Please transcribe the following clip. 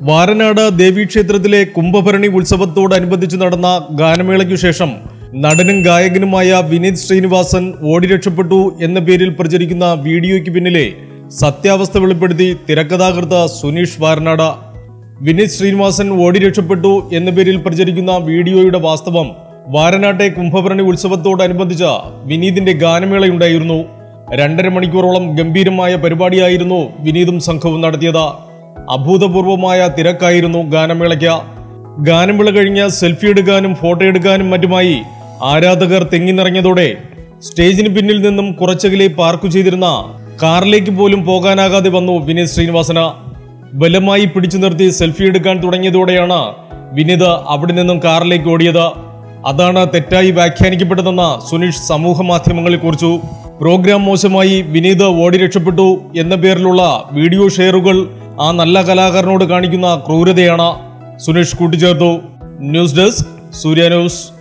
വാരനാട് ദേവീക്ഷേത്രത്തിലെ കുംഭഭരണി ഉത്സവത്തോടനുബന്ധിച്ച് നടന്ന ഗാനമേളയ്ക്കു ശേഷം നടനും ഗായകനുമായ വിനീത് ശ്രീനിവാസൻ ഓടി രക്ഷപ്പെട്ടു എന്ന പേരിൽ പ്രചരിക്കുന്ന വീഡിയോയ്ക്ക് പിന്നിലെ സത്യാവസ്ഥ വെളിപ്പെടുത്തി തിരക്കഥാകൃത്ത് സുനീഷ് വാരനാട്. വിനീത് ശ്രീനിവാസൻ ഓടി രക്ഷപ്പെട്ടു എന്ന പേരിൽ പ്രചരിക്കുന്ന വീഡിയോയുടെ വാസ്തവം വാരനാട്ടെ കുംഭഭരണി ഉത്സവത്തോടനുബന്ധിച്ച് വിനീതിന്റെ ഗാനമേളയുണ്ടായിരുന്നു. 2.5 മണിക്കൂറോളം ഗംഭീരമായ പരിപാടിയായിരുന്നു വിനീതും സംഘവും നടത്തിയത്. അഭൂതപൂർവമായ തിരക്കായിരുന്നു ഗാനമേളയ്ക്ക്. ഗാനമേള കഴിഞ്ഞ് സെൽഫി എടുക്കാനും ഫോട്ടോ എടുക്കാനും മറ്റുമായി ആരാധകർ തെങ്ങി നിറഞ്ഞതോടെ സ്റ്റേജിന് പിന്നിൽ നിന്നും കുറച്ചകലെ പാർക്ക് ചെയ്തിരുന്ന കാറിലേക്ക് പോലും പോകാനാകാതെ വന്നു വിനീത് ശ്രീനിവാസന്. ബലമായി പിടിച്ചു നിർത്തി സെൽഫി എടുക്കാൻ തുടങ്ങിയതോടെയാണ് വിനീത് അവിടെ നിന്നും കാറിലേക്ക് ഓടിയത്. അതാണ് തെറ്റായി വ്യാഖ്യാനിക്കപ്പെട്ടതെന്ന് സുനീഷ് സമൂഹ മാധ്യമങ്ങളിൽ കുറിച്ചു. പ്രോഗ്രാം മോശമായി വിനീത് ഓടി രക്ഷപ്പെട്ടു എന്ന പേരിലുള്ള വീഡിയോ ഷെയറുകൾ ആ നല്ല കലാകാരനോട് കാണിക്കുന്ന ക്രൂരതയാണ് സുനീഷ് കൂട്ടിച്ചേർത്തു. News desk Surya news.